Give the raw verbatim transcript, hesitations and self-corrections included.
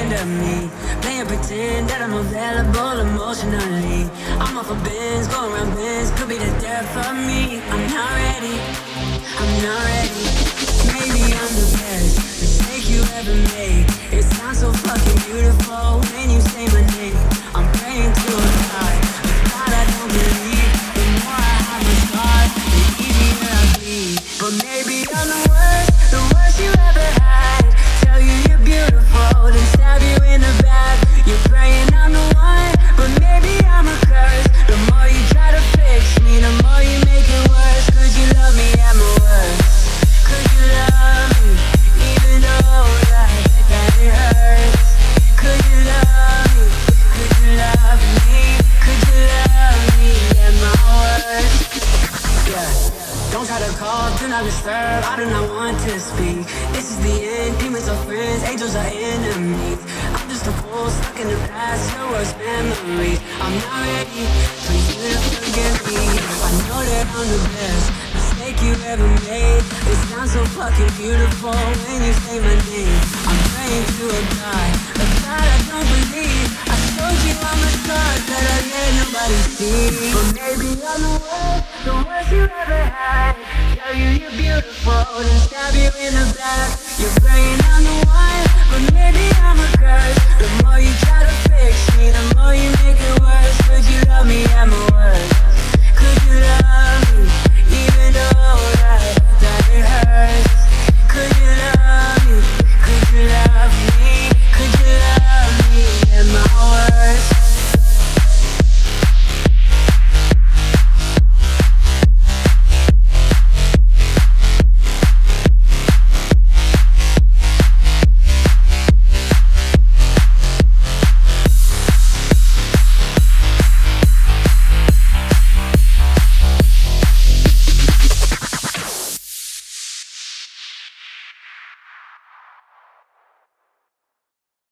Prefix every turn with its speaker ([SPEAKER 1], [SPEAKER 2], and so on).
[SPEAKER 1] into me, playing pretend that I'm available emotionally. I'm off of bins, going around bins, could be the death of me. I'm not ready, I'm not ready. Maybe I'm the best mistake you ever made. It sounds so fucking beautiful when you say my name. I'm praying to a God, a God I don't believe. The more I have my scars, the easier I bleed. But maybe I'm the worst, the worst you ever had. Tell you you're beautiful, then stab you in the back. You're praying I'm the one, but maybe I'm a curse. The more you try to fix me, the more you make it worse. Could you love me at my worst? Could you love me, even though that, that it hurts? Could you love me, could you love me, could you love me at my worst? Yeah. Don't try to call, do not disturb, I do not want to speak. This is the end, demons are friends, angels are enemies. I'm just a fool stuck in the past, your worst memories. I'm not ready for you to forgive me. I know that I'm the best mistake you ever made. It sounds so fucking beautiful when you say my name. I'm praying to a God, a God I don't believe. I told you I'm a star that I let nobody see. But maybe I'm the worst, the worst you ever had. Tell you you're beautiful, then stab you in the back. You're praying I'm the one, but maybe I'm a curse.